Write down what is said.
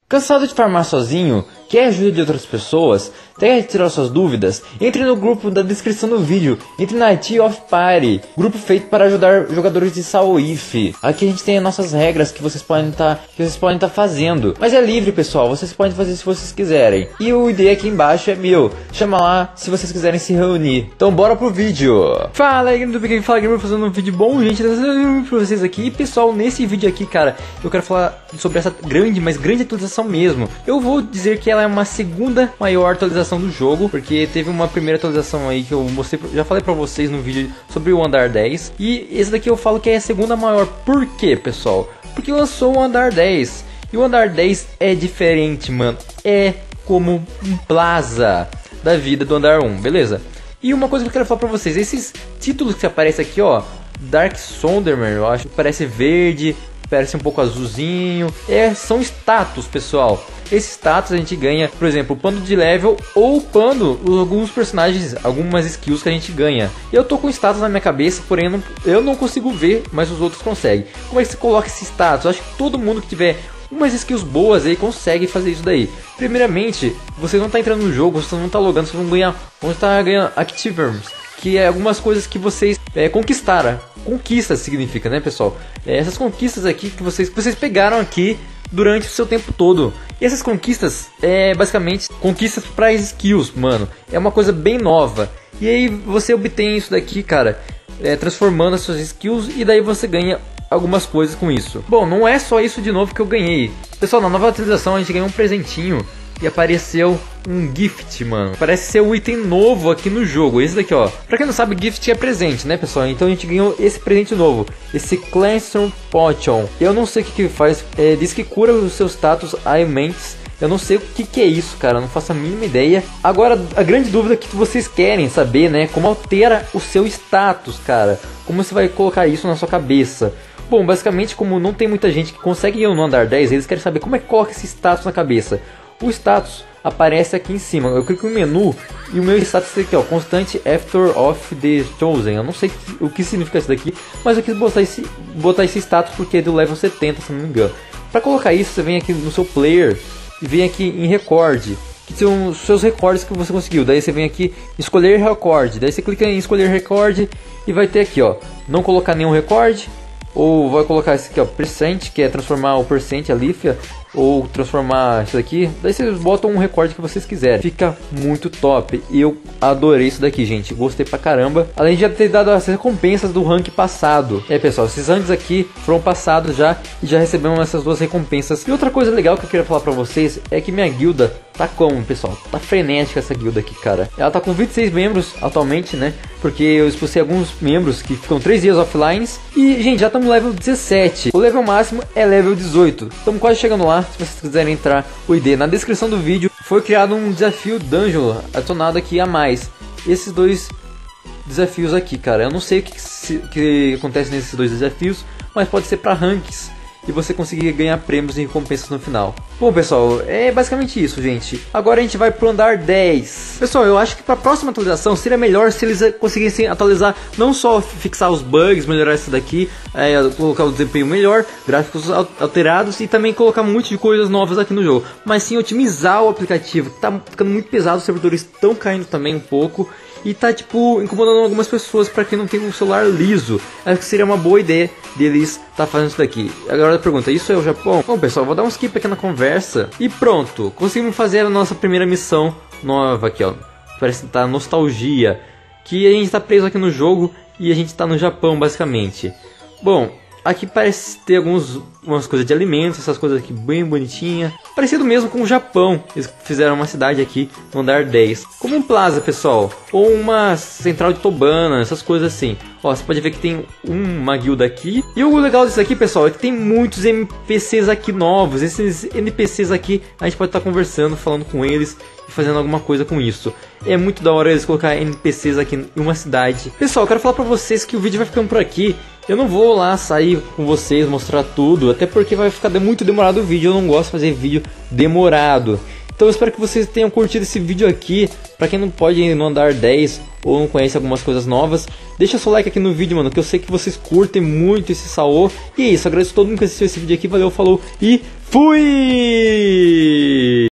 Cansado de farmar sozinho? Quer ajuda de outras pessoas? Quer tirar suas dúvidas? Entre no grupo da descrição do vídeo. Entre na Tea of Party, grupo feito para ajudar jogadores de SAOIF. Aqui a gente tem as nossas regras que vocês podem estar fazendo. Mas é livre, pessoal. Vocês podem fazer se vocês quiserem. E o ID aqui embaixo é meu. Chama lá se vocês quiserem se reunir. Então bora pro vídeo. Fala aí, do Pequeno, fala Gamer, fazendo um vídeo bom, gente. Pra vocês aqui. E pessoal, nesse vídeo aqui, cara, eu quero falar sobre essa grande atualização mesmo. Eu vou dizer que ela é uma segunda maior atualização do jogo, porque teve uma primeira atualização aí que eu mostrei, já falei pra vocês no vídeo sobre o Andar 10, e esse daqui eu falo que é a segunda maior. Por quê, pessoal? Porque lançou o Andar 10, e o Andar 10 é diferente, mano, é como um Plaza da vida do Andar 1, beleza? E uma coisa que eu quero falar pra vocês, esses títulos que aparecem aqui, ó, Dark Sonderman, eu acho que parece verde, parece um pouco azulzinho, são status, pessoal. Esses status a gente ganha, por exemplo, upando de level ou upando alguns personagens, algumas skills que a gente ganha. Eu tô com status na minha cabeça, porém eu não consigo ver, mas os outros conseguem. Como é que você coloca esse status? Eu acho que todo mundo que tiver umas skills boas aí consegue fazer isso daí. Primeiramente, você não tá entrando no jogo, você não tá logando, vocês vão estar ganhando Activers, que é algumas coisas que vocês conquistaram. Conquistas significa, né, pessoal? Essas conquistas aqui que vocês pegaram aqui durante o seu tempo todo. E essas conquistas basicamente conquistas para skills, mano. É uma coisa bem nova. E aí você obtém isso daqui, cara, transformando as suas skills, e daí você ganha algumas coisas com isso. Bom, não é só isso de novo que eu ganhei. Pessoal, na nova atualização a gente ganhou um presentinho e apareceu um gift, mano. Parece ser um item novo aqui no jogo. Esse daqui, ó. Pra quem não sabe, gift é presente, né, pessoal? Então a gente ganhou esse presente novo. Esse Cleanser Potion. Eu não sei o que faz. Diz que cura os seus status ailments. Eu não sei o que é isso, cara. Eu não faço a mínima ideia. Agora, a grande dúvida que vocês querem saber, né? Como altera o seu status, cara. Como você vai colocar isso na sua cabeça? Bom, basicamente, como não tem muita gente que consegue ir no Andar 10, eles querem saber como é que coloca esse status na cabeça. O status aparece aqui em cima. Eu clico no menu e o meu status é aqui, ó, Constant After of the Chosen. Eu não sei o que significa isso daqui, mas eu quis botar esse status porque é do level 70, se não me engano. Para colocar isso, você vem aqui no seu player e vem aqui em Record, que são os seus recordes que você conseguiu. Daí você vem aqui escolher recorde. Daí você clica em escolher recorde e vai ter aqui, ó, não colocar nenhum recorde. Ou vai colocar esse aqui, ó, percent, que é transformar o percent, a lífia, ou transformar isso daqui. Daí vocês botam um recorde que vocês quiserem. Fica muito top. E eu adorei isso daqui, gente. Gostei pra caramba. Além de já ter dado as recompensas do rank passado. Pessoal, esses ranks aqui foram passados já, e já recebemos essas duas recompensas. E outra coisa legal que eu queria falar pra vocês é que minha guilda tá como, pessoal? Tá frenética essa guilda aqui, cara. Ela tá com 26 membros atualmente, né? Porque eu expulsei alguns membros que ficam 3 dias offline. E, gente, já estamos no level 17. O level máximo é level 18. Estamos quase chegando lá. Se vocês quiserem entrar, o ID na descrição do vídeo. Foi criado um desafio dungeon adicionado aqui a mais. Esses dois desafios aqui, cara. Eu não sei o que acontece nesses dois desafios, mas pode ser para ranks e você conseguir ganhar prêmios e recompensas no final. Bom, pessoal, é basicamente isso, gente. Agora a gente vai pro Andar 10. Pessoal, eu acho que para a próxima atualização seria melhor se eles conseguissem atualizar, não só fixar os bugs, melhorar isso daqui, colocar o desempenho melhor, gráficos alterados e também colocar um monte de coisas novas aqui no jogo, mas sim otimizar o aplicativo, que tá ficando muito pesado, os servidores estão caindo também um pouco. E tá, tipo, incomodando algumas pessoas para quem não tem um celular liso. Acho que seria uma boa ideia deles tá fazendo isso daqui. Agora a pergunta, isso é o Japão? Bom, pessoal, vou dar um skip aqui na conversa. E pronto, conseguimos fazer a nossa primeira missão nova aqui, ó. Parece que tá nostalgia. Que a gente tá preso aqui no jogo e a gente tá no Japão, basicamente. Bom, aqui parece ter umas coisas de alimentos, essas coisas aqui bem bonitinhas. Parecido mesmo com o Japão. Eles fizeram uma cidade aqui no Andar 10. Como um plaza, pessoal. Ou uma central de Tobana, essas coisas assim. Ó, você pode ver que tem uma guilda aqui. E o legal disso aqui, pessoal, é que tem muitos NPCs aqui novos. Esses NPCs aqui, a gente pode estar conversando, falando com eles e fazendo alguma coisa com isso. É muito da hora eles colocar NPCs aqui em uma cidade. Pessoal, eu quero falar pra vocês que o vídeo vai ficando por aqui. Eu não vou lá sair com vocês, mostrar tudo, até porque vai ficar muito demorado o vídeo. Eu não gosto de fazer vídeo demorado. Então eu espero que vocês tenham curtido esse vídeo aqui. Pra quem não pode ir no andar 10 ou não conhece algumas coisas novas, deixa seu like aqui no vídeo, mano, que eu sei que vocês curtem muito esse Saô. E é isso, agradeço a todo mundo que assistiu esse vídeo aqui, valeu, falou e fui!